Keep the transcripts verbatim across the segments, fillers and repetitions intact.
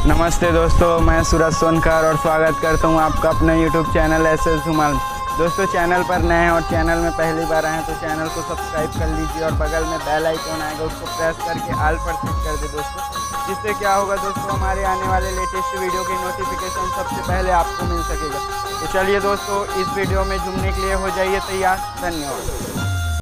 नमस्ते दोस्तों, मैं सूरज सोनकर और स्वागत करता हूं आपका अपने YouTube channel S S Dhumal. दोस्तों, चैनल पर नए हैं और चैनल में पहली बार आए हैं तो चैनल को सब्सक्राइब कर लीजिए और बगल में बेल आइकॉन आएगा, उसको प्रेस करके ऑल पर क्लिक कर दे दोस्तों। जिससे क्या होगा दोस्तों, हमारे आने वाले लेटेस्ट वीडियो की नोटिफिकेशन सबसे पहले आपको मिल सकेगा। तो चलिए दोस्तों, इस वीडियो में झूमने के लिए हो जाइए तैयार। धन्यवाद।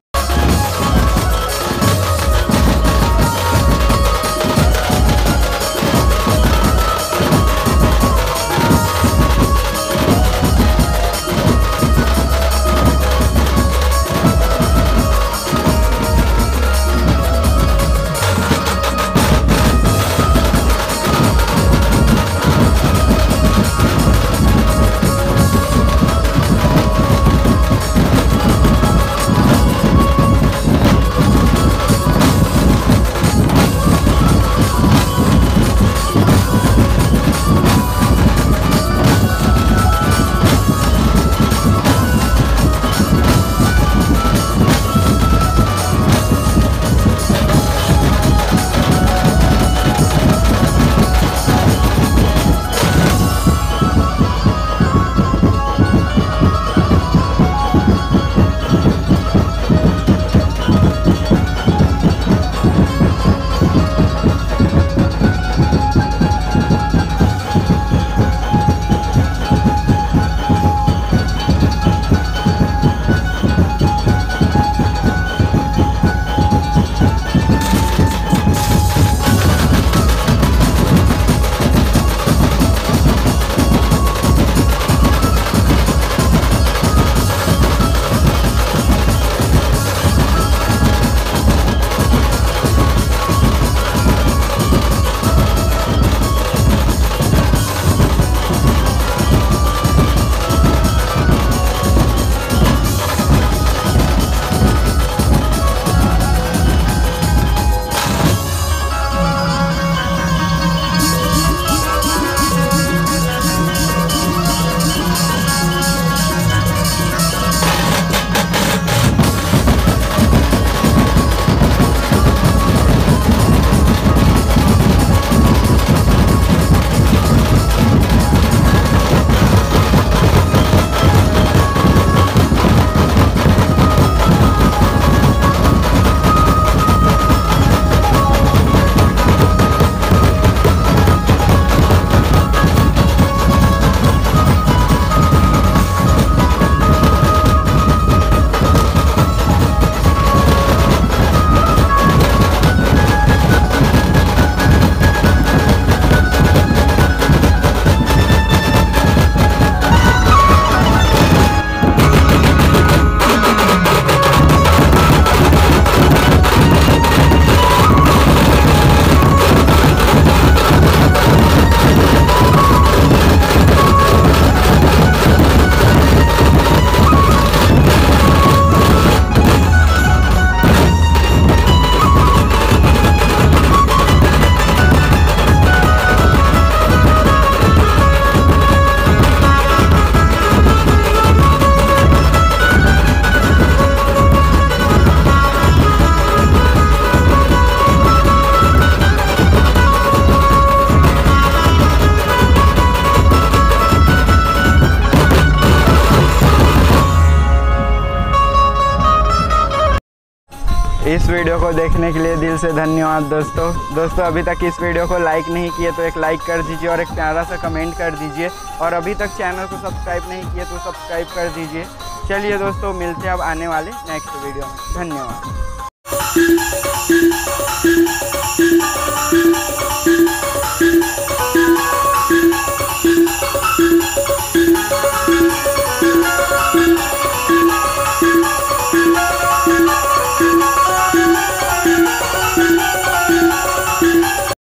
इस वीडियो को देखने के लिए दिल से धन्यवाद दोस्तों। दोस्तों, अभी तक इस वीडियो को लाइक नहीं किए तो एक लाइक कर दीजिए और एक प्यारा सा कमेंट कर दीजिए, और अभी तक चैनल को सब्सक्राइब नहीं किए तो सब्सक्राइब कर दीजिए। चलिए दोस्तों, मिलते हैं अब आने वाले नेक्स्ट वीडियो में। धन्यवाद।